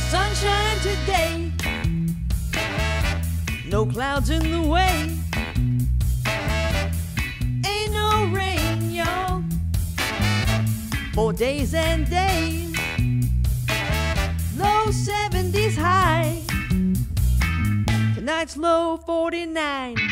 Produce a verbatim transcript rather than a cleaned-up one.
Sunshine today, no clouds in the way. Ain't no rain, y'all, for days and days. Low seventies high, tonight's low forty-nine.